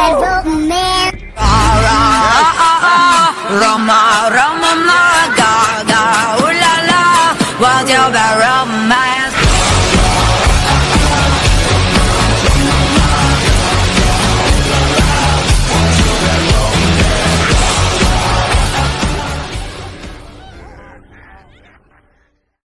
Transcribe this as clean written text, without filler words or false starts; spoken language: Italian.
Roma, Roma, ma, ga, ga, ooh la la, what's your